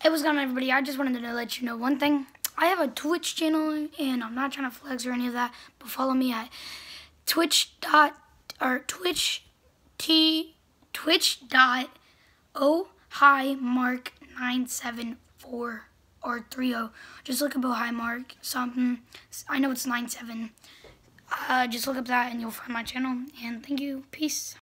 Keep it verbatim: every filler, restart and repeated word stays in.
Hey, what's going on, everybody? I just wanted to let you know one thing. I have a Twitch channel, and I'm not trying to flex or any of that, but follow me at Twitch dot or Twitch T Twitch dot oh hi mark nine seven four or three oh. Just look up oh hi mark something. I know it's nine seven. Uh, just look up that, and you'll find my channel. And thank you. Peace.